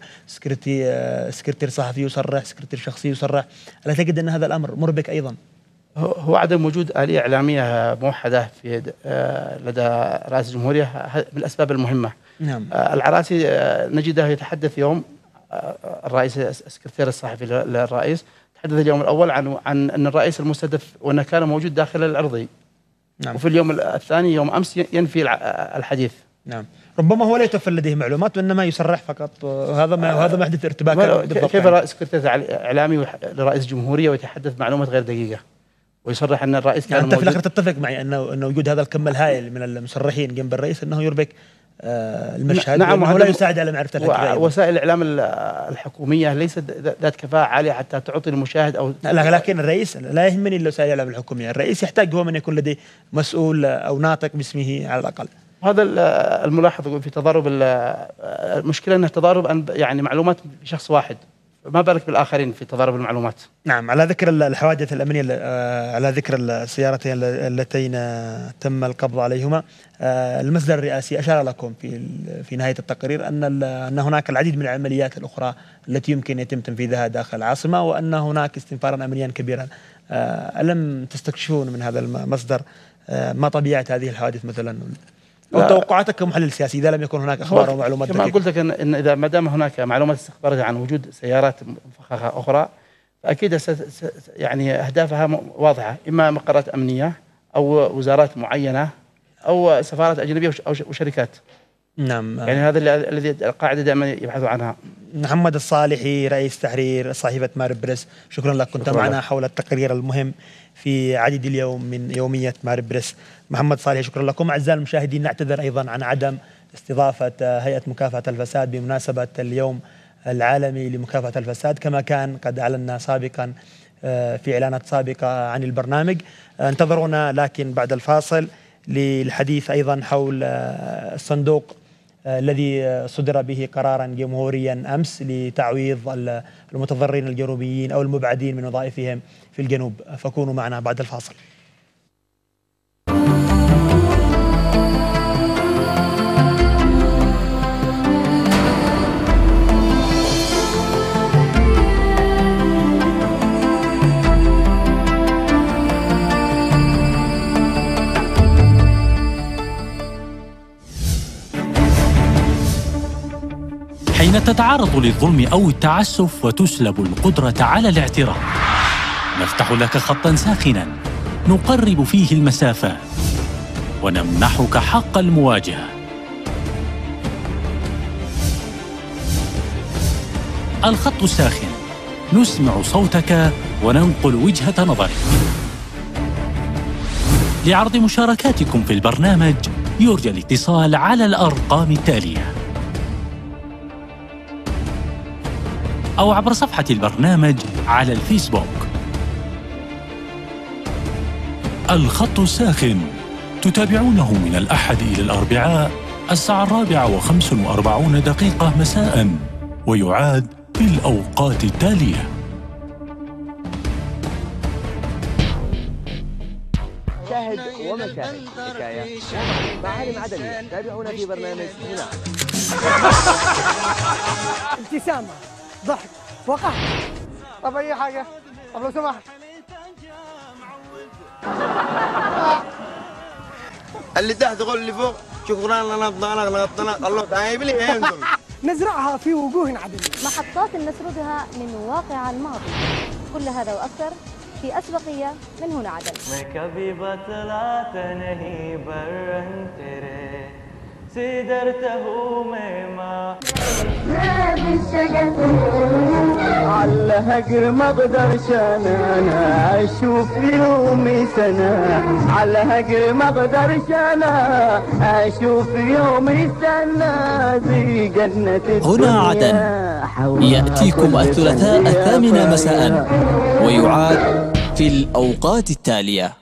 [SPEAKER 1] سكرتير صحفي يصرح، سكرتير شخصي يصرح، ألا تجد أن هذا الأمر مربك أيضا؟
[SPEAKER 2] هو عدم وجود آلية إعلامية موحدة في لدى رئيس الجمهورية من الأسباب المهمة.
[SPEAKER 1] نعم.
[SPEAKER 2] العراسي نجده يتحدث يوم الرئيس السكرتير الصحفي للرئيس تحدث اليوم الأول عن أن الرئيس المستهدف وأنه كان موجود داخل العرضي.
[SPEAKER 1] نعم.
[SPEAKER 2] وفي اليوم الثاني يوم أمس ينفي الحديث.
[SPEAKER 1] نعم. ربما هو لا يتوفر لديه معلومات وإنما يصرح فقط، وهذا ما يحدث ارتباك.
[SPEAKER 2] كيف رئيس سكرتير إعلامي لرئيس الجمهورية ويتحدث معلومات غير دقيقة ويصرح أن الرئيس كان
[SPEAKER 1] موجود؟ أنت في الآخر تتفق معي أنه وجود هذا الكم الهائل من المصرحين جنب الرئيس أنه يربك المشهد.
[SPEAKER 2] نعم.
[SPEAKER 1] ولا يساعد على معرفة الحقيقة.
[SPEAKER 2] وسائل الإعلام الحكومية ليست ذات كفاءة عالية حتى تعطي المشاهد أو
[SPEAKER 1] لكن الرئيس لا يهمني إلا وسائل الإعلام الحكومية. الرئيس يحتاج هو من يكون لديه مسؤول أو ناطق باسمه على الأقل.
[SPEAKER 2] هذا الملاحظ في تضارب. المشكلة أنه تضارب يعني معلومات بشخص واحد، ما بالك بالآخرين في تضارب المعلومات.
[SPEAKER 1] نعم. على ذكر الحوادث الأمنية، على ذكر السيارتين اللتين تم القبض عليهما، المصدر الرئاسي أشار لكم في نهاية التقرير أن هناك العديد من العمليات الأخرى التي يمكن يتم تنفيذها داخل العاصمة، وأن هناك استنفارا أمنيا كبيرا. ألم تستكشفون من هذا المصدر ما طبيعة هذه الحوادث مثلا؟ أو توقعاتك كمحلل سياسي إذا لم يكن هناك أخبار ومعلومات
[SPEAKER 2] كما قلت لك إن إذا ما دام هناك معلومات استخباراتية عن وجود سيارات مفخخة أخرى فأكيد يعني أهدافها واضحة، إما مقرات أمنية أو وزارات معينة أو سفارات أجنبية أو شركات.
[SPEAKER 1] نعم.
[SPEAKER 2] يعني هذا الذي القاعدة دائما يبحثوا عنها.
[SPEAKER 1] محمد الصالحي رئيس تحرير صحيفة ماربريس، شكرا لك، كنت معنا حول التقرير المهم في عدد اليوم من يومية ماربريس. محمد صالحي شكرا لكم. أعزائي المشاهدين، نعتذر أيضا عن عدم استضافة هيئة مكافحة الفساد بمناسبة اليوم العالمي لمكافحة الفساد كما كان قد أعلنا سابقا في إعلانات سابقة عن البرنامج. انتظرونا لكن بعد الفاصل للحديث أيضا حول الصندوق الذي صدر به قرارا جمهوريا أمس لتعويض المتضررين الجنوبيين أو المبعدين من وظائفهم في الجنوب. فكونوا معنا بعد الفاصل.
[SPEAKER 4] حين تتعرض للظلم أو التعسف وتسلب القدرة على الاعتراف، نفتح لك خطاً ساخناً نقرب فيه المسافات ونمنحك حق المواجهة. الخط الساخن، نسمع صوتك وننقل وجهة نظرك. لعرض مشاركاتكم في البرنامج يرجى الاتصال على الأرقام التالية أو عبر صفحة البرنامج على الفيسبوك. الخط الساخن تتابعونه من الأحد إلى الأربعاء الساعة 4:45 مساءً، ويعاد في الأوقات التالية.
[SPEAKER 5] شاهد ومشاهد، حكاية معالم عدنية. تابعونا في برنامج هنا.
[SPEAKER 6] ابتسامة، ضحك، وقهر. طب أي حاجة، طب لو سمحت.
[SPEAKER 7] اللي تحت غول اللي فوق، شكرا نطنق الله تعالى لي انتم.
[SPEAKER 6] نزرعها في وجوه عدنية.
[SPEAKER 8] محطات نسردها من واقع الماضي. كل هذا وأكثر في أسبقية من هنا عدن.
[SPEAKER 9] على هجر ما اقدرش انا اشوف يومي سنه، على هجر ما اقدرش انا اشوف يومي سنه زي جنه
[SPEAKER 10] هنا عدن ياتيكم الثلاثاء 8 مساء ويعاد في الاوقات التاليه.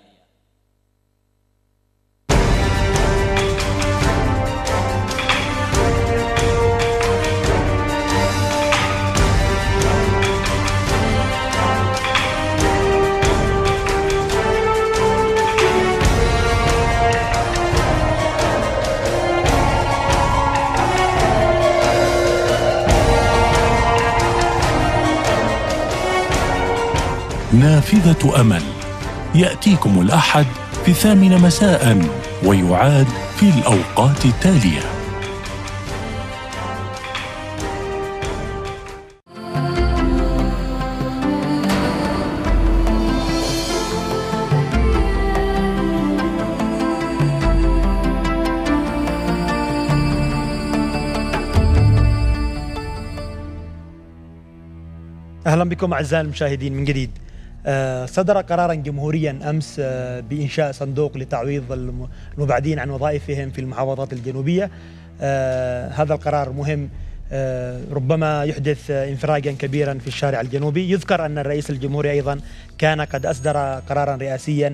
[SPEAKER 4] نافذة أمل يأتيكم الأحد في 8 مساء ويعاد في الأوقات التالية.
[SPEAKER 1] أهلا بكم أعزائي المشاهدين من جديد. صدر قرارا جمهوريا أمس بإنشاء صندوق لتعويض المبعدين عن وظائفهم في المحافظات الجنوبية. هذا القرار مهم، ربما يحدث انفراجا كبيرا في الشارع الجنوبي. يذكر أن الرئيس الجمهوري أيضا كان قد أصدر قرارا رئاسيا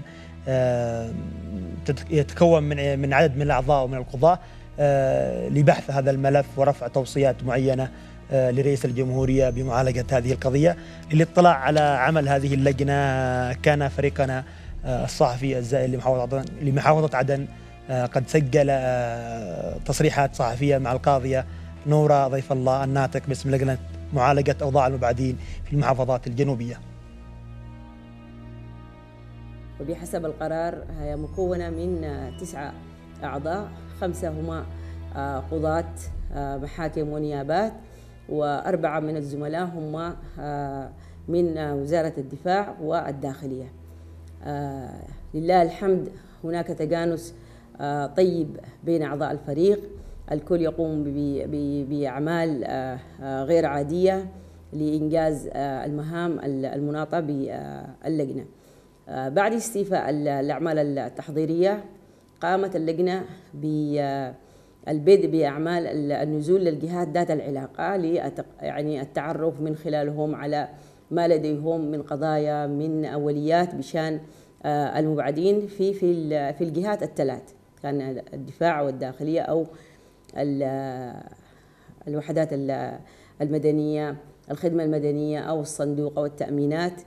[SPEAKER 1] يتكون من عدد من الأعضاء ومن القضاة لبحث هذا الملف ورفع توصيات معينة لرئيس الجمهورية بمعالجة هذه القضية. للاطلاع على عمل هذه اللجنة كان فريقنا الصحفي الزائر لمحافظة عدن قد سجل تصريحات صحفية مع القاضية نورة ضيف الله الناطق باسم لجنة معالجة أوضاع المبعدين في المحافظات الجنوبية.
[SPEAKER 11] وبحسب القرار هي مكونة من 9 أعضاء، 5 هما قضاة محاكم ونيابات، و4 من الزملاء هم من وزارة الدفاع والداخلية. لله الحمد هناك تجانس طيب بين أعضاء الفريق، الكل يقوم بأعمال غير عادية لإنجاز المهام المناطة باللجنة. بعد استيفاء الأعمال التحضيرية قامت اللجنة البدء بأعمال النزول للجهات ذات العلاقة يعني التعرف من خلالهم على ما لديهم من قضايا من أوليات بشأن المبعدين في الجهات الثلاث، كان الدفاع والداخلية أو الوحدات المدنية، الخدمة المدنية أو الصندوق أو التأمينات.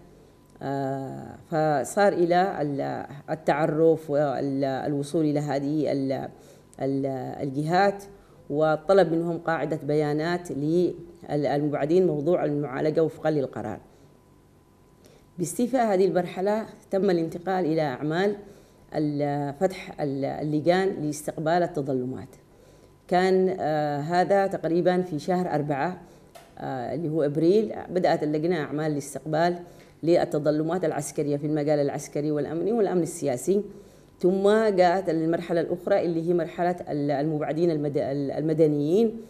[SPEAKER 11] فصار إلى التعرف والوصول إلى هذه الجهات وطلب منهم قاعدة بيانات للمبعدين موضوع المعالجة وفقا للقرار. باستيفاء هذه المرحلة تم الانتقال إلى أعمال فتح اللجان لاستقبال التظلمات. كان هذا تقريبا في شهر 4 اللي هو أبريل بدأت اللجنة أعمال الاستقبال للتظلمات العسكرية في المجال العسكري والأمني والأمن السياسي. ثم جاءت المرحلة الأخرى اللي هي مرحلة المبعدين المدنيين.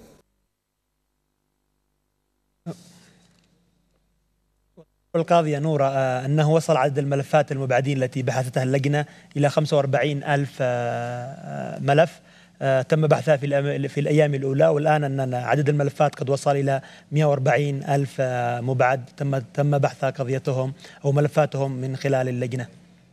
[SPEAKER 1] القاضية نورة أنه وصل عدد الملفات المبعدين التي بحثتها اللجنة إلى 45,000 ملف تم بحثها في الأيام الأولى، والآن أن عدد الملفات قد وصل إلى 140,000 مبعد تم بحث قضيتهم أو ملفاتهم من خلال اللجنة.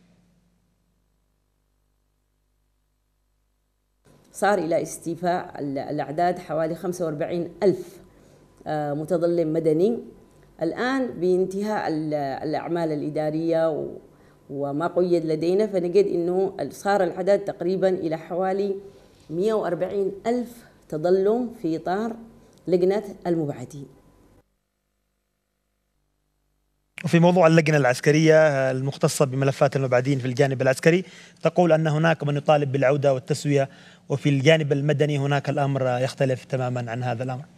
[SPEAKER 11] صار إلى استيفاء الأعداد حوالي 45,000 متظلم مدني. الآن بانتهاء الأعمال الإدارية وما قيد لدينا، فنجد أنه صار العدد تقريبا إلى حوالي 140,000 تظلم في إطار لجنة المبعدين.
[SPEAKER 1] وفي موضوع اللجنة العسكرية المختصة بملفات المبعدين في الجانب العسكري تقول أن هناك من يطالب بالعودة والتسوية، وفي الجانب المدني هناك الأمر يختلف تماما عن هذا الأمر.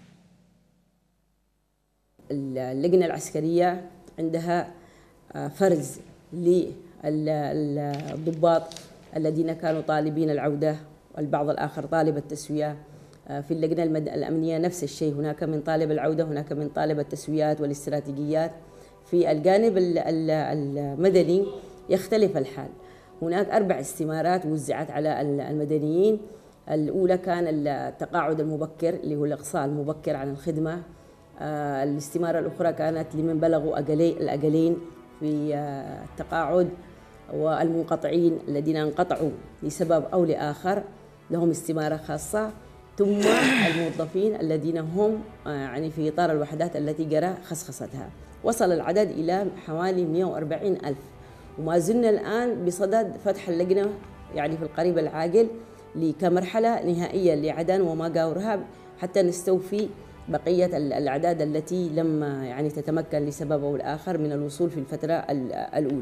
[SPEAKER 11] اللجنة العسكرية عندها فرز للضباط الذين كانوا طالبين العودة، والبعض الآخر طالب التسوية. في اللجنة الأمنية نفس الشيء، هناك من طالب العودة، هناك من طالب التسويات والاستراتيجيات. في الجانب المدني يختلف الحال، هناك 4 استمارات وزعت على المدنيين. الأولى كان التقاعد المبكر اللي هو الإقصاء المبكر عن الخدمة. الاستمارة الأخرى كانت لمن بلغوا الأجلين في التقاعد، والمنقطعين الذين انقطعوا لسبب أو لآخر لهم استمارة خاصة، ثم الموظفين الذين هم يعني في إطار الوحدات التي جرى خصخصتها. وصل العدد إلى حوالي 140,000، وما زلنا الآن بصدد فتح اللجنة يعني في القريب العاجل كمرحلة نهائية لعدن وما جاورها، حتى نستوفي بقية الأعداد التي لم يعني تتمكن لسبب أو الآخر من الوصول في الفترة الأولى.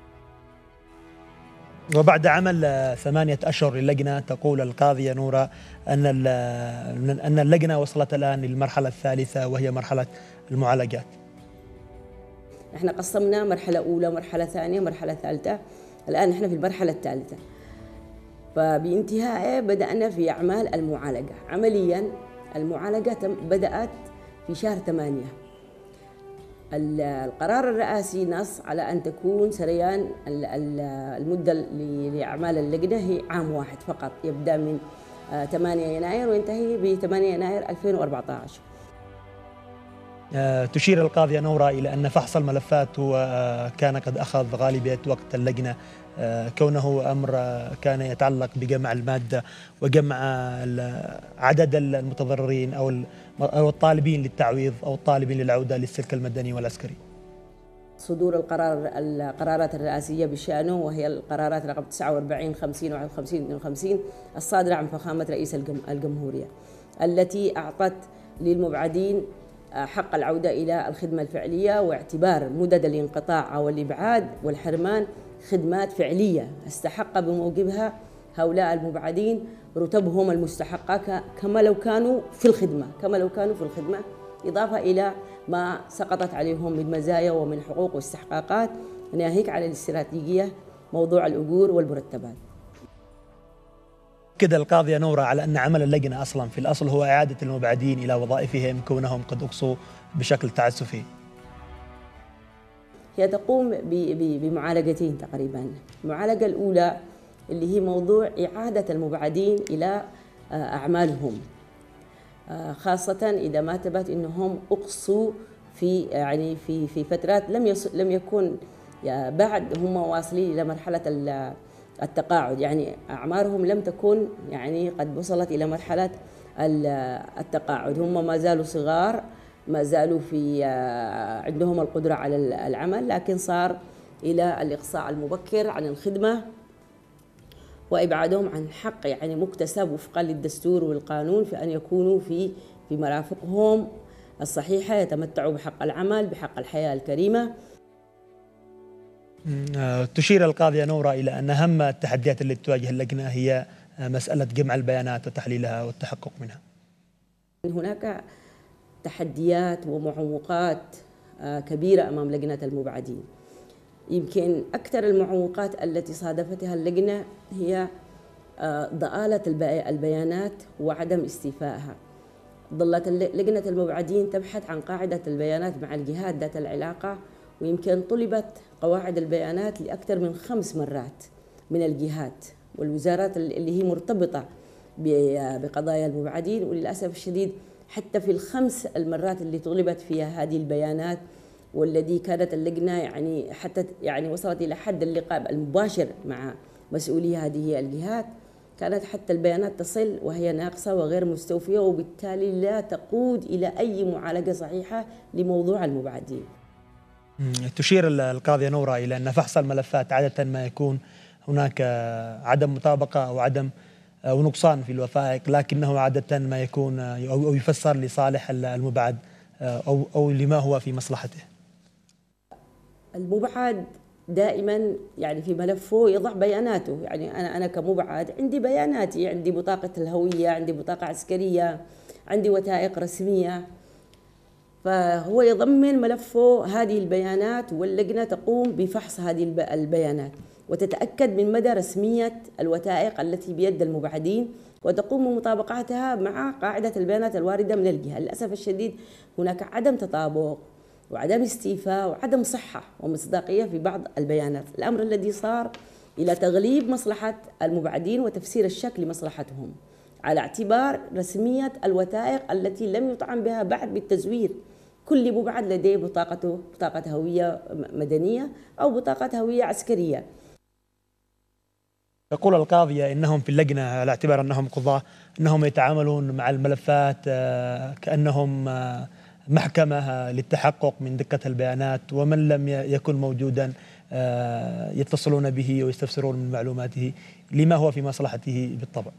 [SPEAKER 1] وبعد عمل 8 أشهر للجنة، تقول القاضية نورة أن اللجنة وصلت الآن للمرحلة الثالثة وهي مرحلة المعالجات.
[SPEAKER 11] احنا قسمنا مرحلة أولى، مرحلة ثانية، مرحلة ثالثة. الآن احنا في المرحلة الثالثة، فبانتهاء بدأنا في أعمال المعالجة. عمليا المعالجة بدأت في شهر 8. القرار الرئاسي نص على أن تكون سريان المدة لأعمال اللجنة هي عام واحد فقط، يبدأ من 8 يناير وينتهي ب 8 يناير 2014.
[SPEAKER 1] تشير القاضية نورة إلى أن فحص الملفات كان قد أخذ غالبية وقت اللجنة، كونه أمر كان يتعلق بجمع المادة وجمع عدد المتضررين أو الطالبين للتعويض أو الطالبين للعودة للسلك المدني والعسكري.
[SPEAKER 11] صدور القرارات الرئاسية بشأنه، وهي القرارات رقم 49 50 51 52 الصادرة عن فخامة رئيس الجمهورية، التي أعطت للمبعدين حق العودة إلى الخدمة الفعلية، واعتبار مدد الانقطاع أو الإبعاد والحرمان خدمات فعلية استحق بموجبها هؤلاء المبعدين رتبهم المستحقة كما لو كانوا في الخدمة، إضافة إلى ما سقطت عليهم من مزايا ومن حقوق واستحقاقات، ناهيك على الاستراتيجية موضوع الأجور والمرتبات.
[SPEAKER 1] كده القاضية نورة على أن عمل اللجنة أصلا في الأصل هو إعادة المبعدين إلى وظائفهم كونهم قد أقصوا بشكل تعسفي.
[SPEAKER 11] هي تقوم بمعالجتين تقريبا. المعالجة الأولى اللي هي موضوع إعادة المبعدين إلى أعمالهم، خاصة إذا ما ثبت أنهم أقصوا في فترات لم يكن بعد هم واصلين إلى مرحلة التقاعد، يعني أعمارهم لم تكن يعني قد وصلت إلى مرحلة التقاعد، هم ما زالوا صغار، ما زالوا في عندهم القدرة على العمل، لكن صار إلى الإقصاء المبكر عن الخدمة وإبعادهم عن حق يعني مكتسب وفقا للدستور والقانون في أن يكونوا في مرافقهم الصحيحة، يتمتعوا بحق العمل، بحق الحياة الكريمة.
[SPEAKER 1] تشير القاضية نورة إلى أن أهم التحديات التي تواجه اللجنة هي مسألة جمع البيانات وتحليلها والتحقق منها.
[SPEAKER 11] هناك تحديات ومعوقات كبيرة أمام لجنة المبعدين. يمكن أكثر المعوقات التي صادفتها اللجنة هي ضآلة البيانات وعدم استيفائها. ظلت لجنة المبعدين تبحث عن قاعدة البيانات مع الجهات ذات العلاقة، ويمكن طلبت قواعد البيانات لأكثر من 5 مرات من الجهات والوزارات اللي هي مرتبطة بقضايا المبعدين، وللأسف الشديد حتى في ال5 المرات اللي طلبت فيها هذه البيانات، والذي كانت اللجنة يعني حتى يعني وصلت إلى حد اللقاء المباشر مع مسؤولي هذه الجهات، كانت حتى البيانات تصل وهي ناقصة وغير مستوفية، وبالتالي لا تقود إلى أي معالجة صحيحة لموضوع المبعدين.
[SPEAKER 1] تشير القاضية نورة إلى أن فحص الملفات عادة ما يكون هناك عدم مطابقة أو عدم أو نقصان في الوثائق، لكنه عادة ما يكون أو يفسر لصالح المبعد أو لما هو في مصلحته.
[SPEAKER 11] المبعد دائما يعني في ملفه يضع بياناته، يعني أنا كمبعد عندي بياناتي، عندي بطاقة الهوية، عندي بطاقة عسكرية، عندي وثائق رسمية. فهو يضمن ملفه هذه البيانات، واللجنة تقوم بفحص هذه البيانات وتتأكد من مدى رسمية الوثائق التي بيد المبعدين، وتقوم بمطابقتها مع قاعدة البيانات الواردة من الجهة. للأسف الشديد هناك عدم تطابق وعدم استيفاء وعدم صحة ومصداقية في بعض البيانات، الأمر الذي صار إلى تغليب مصلحة المبعدين وتفسير الشك لمصلحتهم على اعتبار رسمية الوثائق التي لم يطعن بها بعد بالتزوير. كل مبعد لديه بطاقة هوية مدنية أو بطاقة هوية عسكرية.
[SPEAKER 1] يقول القاضية إنهم في اللجنة على اعتبار أنهم قضاة أنهم يتعاملون مع الملفات كأنهم محكمة للتحقق من دقة البيانات، ومن لم يكن موجودا يتصلون به ويستفسرون من معلوماته لما هو في مصلحته بالطبع.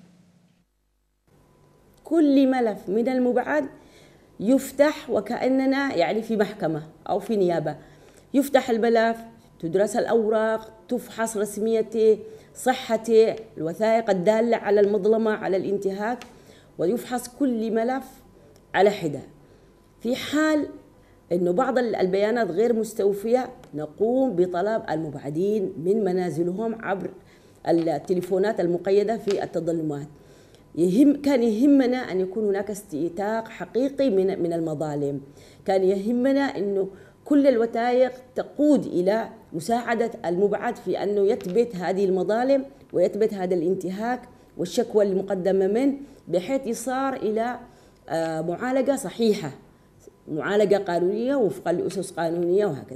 [SPEAKER 11] كل ملف من المبعد يفتح وكأننا يعني في محكمة أو في نيابة. يفتح الملف، تدرس الأوراق، تفحص رسميته، صحته، الوثائق الدالة على المظلمة، على الانتهاك، ويفحص كل ملف على حدة. في حال أنه بعض البيانات غير مستوفية نقوم بطلب المبعدين من منازلهم عبر التليفونات المقيدة في التظلمات. كان يهمنا أن يكون هناك استيثاق حقيقي من المظالم، كان يهمنا أنه كل الوثائق تقود إلى مساعدة المبعد في أنه يثبت هذه المظالم ويثبت هذا الانتهاك والشكوى المقدمة منه، بحيث يصار إلى معالجة صحيحة، معالجة قانونية وفقا لأسس قانونية وهكذا.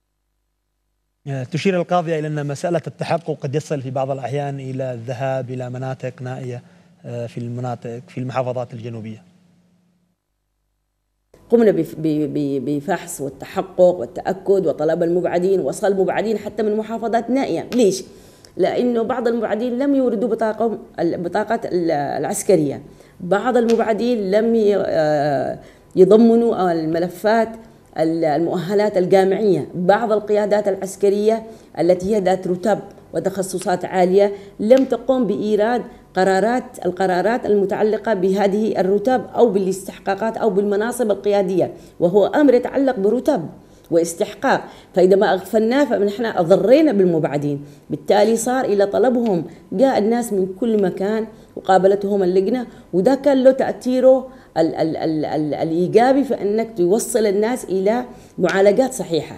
[SPEAKER 1] تشير القاضية إلى أن مسألة التحقق قد يصل في بعض الأحيان إلى الذهاب إلى مناطق نائية في المحافظات الجنوبية.
[SPEAKER 11] قمنا بفحص والتحقق والتأكد وطلب المبعدين، وصل المبعدين حتى من محافظات نائية. ليش؟ لأنه بعض المبعدين لم يوردوا بطاقة العسكرية، بعض المبعدين لم يضمنوا الملفات المؤهلات الجامعية، بعض القيادات العسكرية التي هي ذات رتب وتخصصات عالية لم تقوم بإيراد القرارات المتعلقة بهذه الرتب أو بالاستحقاقات أو بالمناصب القيادية، وهو أمر يتعلق برتب واستحقاق. فإذا ما أغفلناه فنحن أضرينا بالمبعدين، بالتالي صار إلى طلبهم، جاء الناس من كل مكان وقابلتهم اللجنة، وده كان له تأثيره الإيجابي في أنك توصل الناس إلى معالجات صحيحة.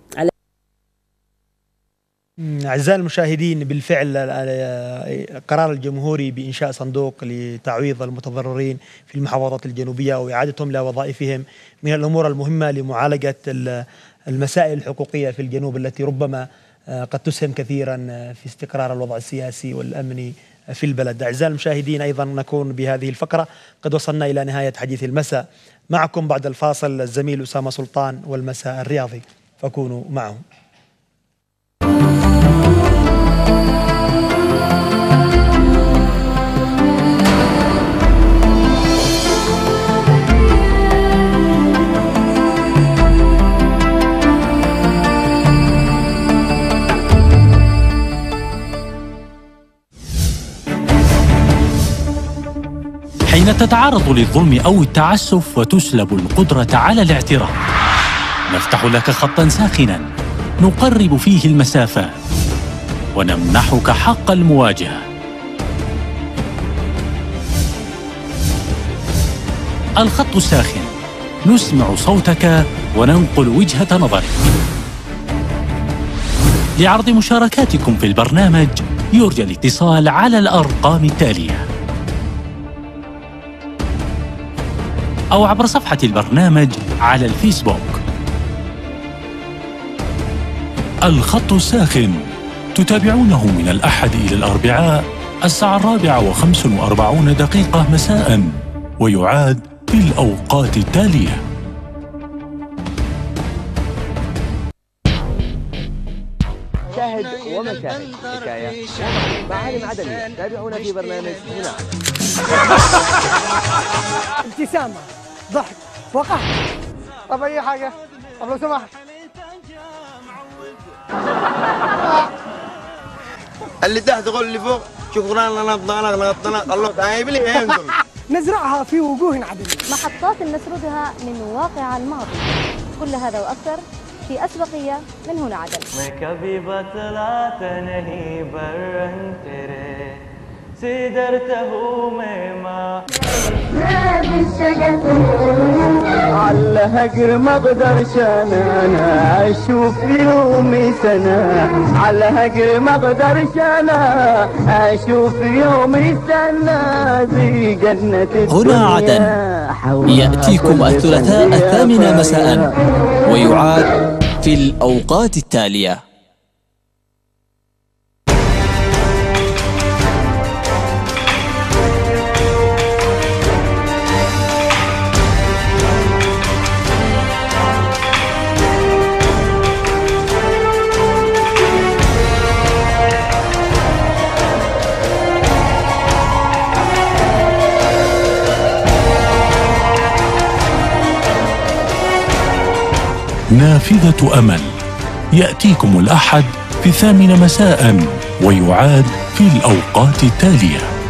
[SPEAKER 1] أعزائي المشاهدين، بالفعل قرار الجمهوري بإنشاء صندوق لتعويض المتضررين في المحافظات الجنوبية وإعادتهم لوظائفهم من الأمور المهمة لمعالجة المسائل الحقوقية في الجنوب التي ربما قد تسهم كثيرا في استقرار الوضع السياسي والأمني في البلد. أعزائي المشاهدين، أيضا نكون بهذه الفقرة قد وصلنا إلى نهاية حديث المساء. معكم بعد الفاصل الزميل أسامة سلطان والمساء الرياضي، فكونوا معهم.
[SPEAKER 4] حين تتعرض للظلم أو التعسف وتسلب القدرة على الاعتراف، نفتح لك خطاً ساخناً نقرب فيه المسافات ونمنحك حق المواجهة. الخط الساخن، نسمع صوتك وننقل وجهة نظرك. لعرض مشاركاتكم في البرنامج يرجى الاتصال على الأرقام التالية أو عبر صفحة البرنامج على الفيسبوك. الخط الساخن تتابعونه من الأحد إلى الأربعاء الساعة 4:45 مساء، ويعاد في الأوقات التالية.
[SPEAKER 5] شاهد ومشاهد، حكاية معالم عدنية. تابعونا في برنامج هنا.
[SPEAKER 6] ابتسامة، ضحك، وقح. طب أي حاجة، طب لو سمحت.
[SPEAKER 7] اللي تحت قول اللي فوق شكرا لنا نطلق الله تعالى لي ينزل.
[SPEAKER 6] نزرعها في وجوه عدنية.
[SPEAKER 8] محطات نسردها من واقع الماضي. كل هذا وأكثر في أسبقية من هنا عدن.
[SPEAKER 12] मैं कभी बतलाता नहीं बरन तेरे सिदरत हूँ मैं माँ
[SPEAKER 9] على هجر ما اقدرش انا اشوف يومي سنة على هجر ما اقدرش انا اشوف يومي سنة زي جنة
[SPEAKER 10] هنا عدن يأتيكم الثلاثاء 8 مساء ويعاد في الأوقات التالية.
[SPEAKER 4] نافذة أمل يأتيكم الأحد في 8 مساء ويعاد في الأوقات التالية.